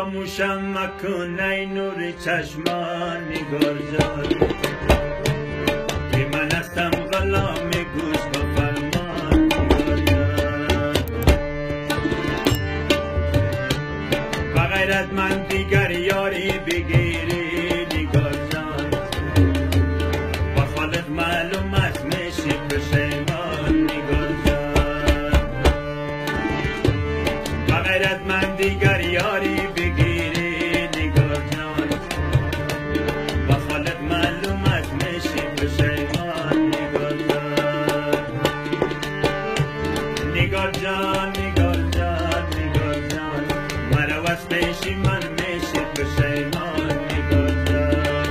فراموشم مکن ای نور چشمان نگار جان، که من هستم غلام گوش و فرمان نگار جان. و غیرت من دیگر یاری بگیری نگار جان، و خالق معلوم است میشی پشیمان نگار جان. و غیرت من دیگر یاری بگیری نگار جان، و خالق معلوم است میشی پشیمان نگار جان. نگار جان نگار جان نگار جان، مرا از پیشی من میشی پشیمان نگار جان.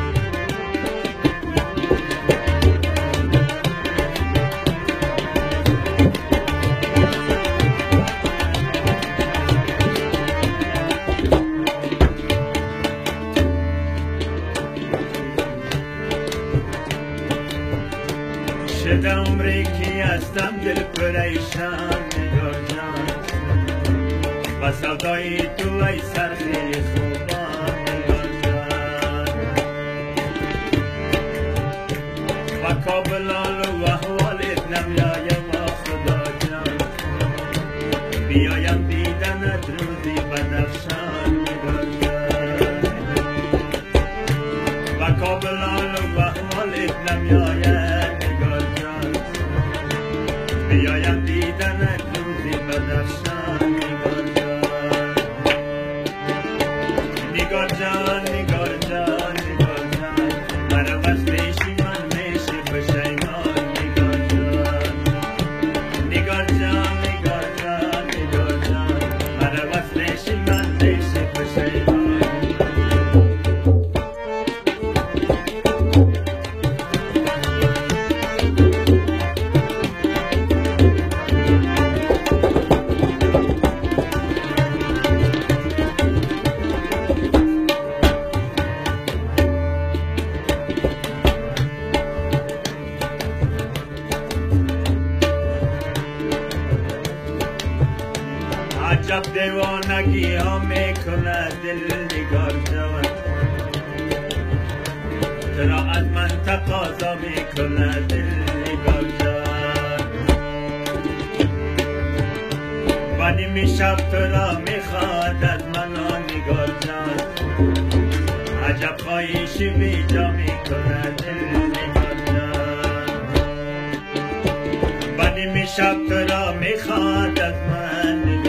شده عمری که هستم دل پریشان نگار جان، و سودای تو ای سرخی خوبان نگار جان. و کابلال و احوالت نمیایم و خدا جان، بیایم دیدنت روزی بدخشان نگار جان. و کابلال و احوالت نمیایم نگار جان، بیایم دیدنت روزی بدخشان نگار جان. نگار جان نگار جان نگار جان، مرا از پیشی من میشه پشیمان نگار جان. نگار جان نگار جان نگار جان، مرا از پیشی من میشه پشیمان. عجب دیوانگی ها میکنه دل نگار جان، چرا از من تقاضا میکنه دل نگار جان. و نیمی شب تو را میخواد از من نگار جان، عجب خواهیشی بی جا میکنه دل نگار جان. و نیمی شب تو را میخواد از من